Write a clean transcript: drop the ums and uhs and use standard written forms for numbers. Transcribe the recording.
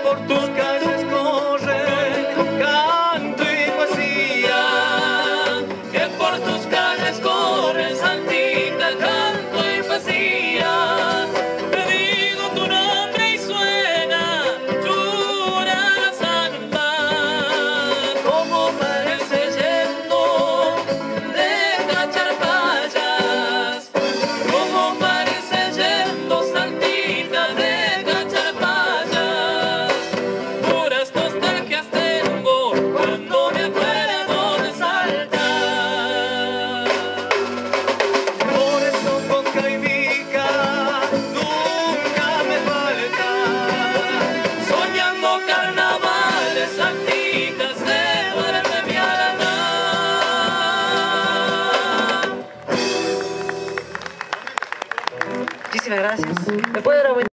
por tus calles corre canto y poesía, que por tus calles corre saltita, canto y poesía. Te digo tu nombre y suena, llora la samba, como parece yendo de Cacharpayas, como parece yendo saltita de Cacharpayas. Puras nostalgias tengo cuando me acuerdo de Salta. por eso Conca y Vica nunca me faltan, Soñando carnavales, saltitas de duerme mi alma. Muchísimas gracias. ¿Me puede dar